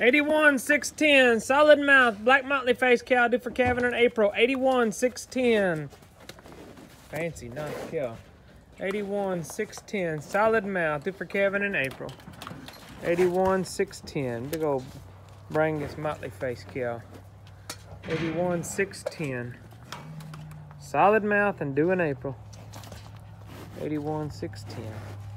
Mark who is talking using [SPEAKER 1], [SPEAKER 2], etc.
[SPEAKER 1] 81, 610, solid mouth, black Motley face cow, due for calving in April. 81, 610. Fancy, nice cow. 81, 610, solid mouth, due for calving in April. 81, 610, big old Brangus Motley face cow. 81, 610, solid mouth and due in April. 81, 610.